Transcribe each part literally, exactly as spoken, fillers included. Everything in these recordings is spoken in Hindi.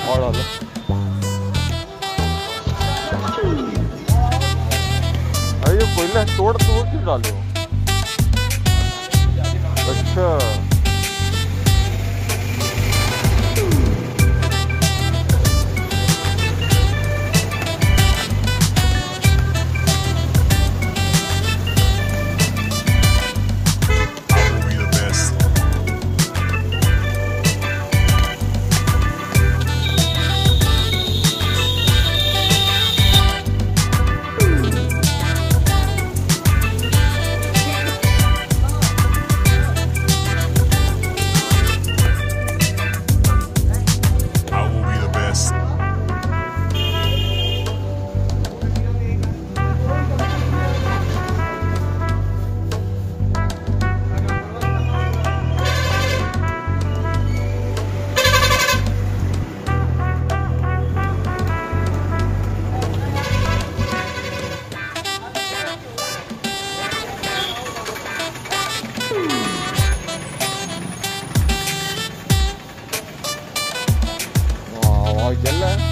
और डालो। अरे कोयला तोड़ तोड़ क्यों डालो? अच्छा जल रहा है।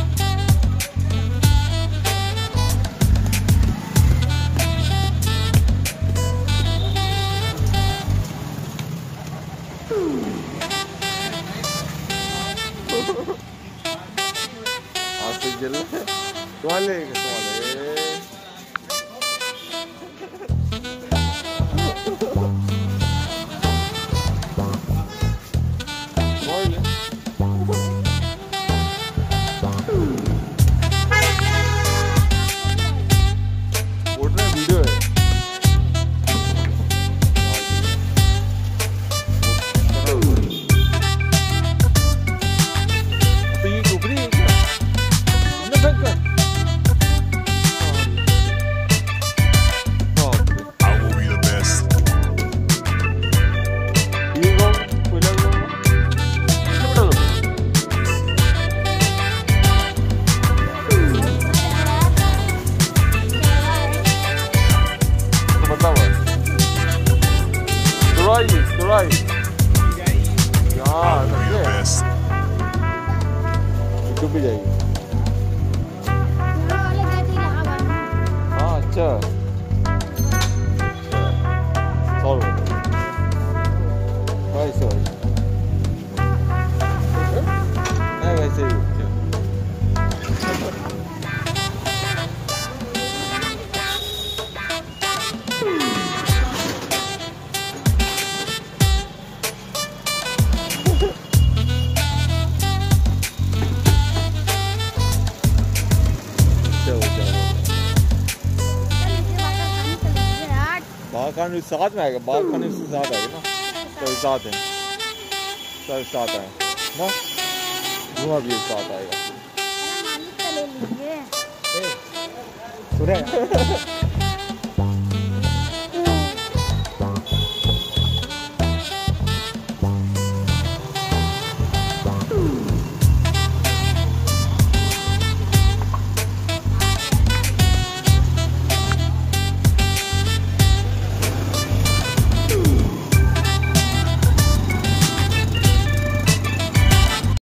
आते जल रहा है। तुम्हारे तुम्हारे Right. यार डूब भी जाएगी। हाँ अच्छा सॉरी सॉरी सॉरी नहीं वैसे ही बाघ खाने साथ में आएगा। बाघ खाने उसके साथ आएगा ना तो साथ है सब साथ आए ना धुआं भी साथ आएगा।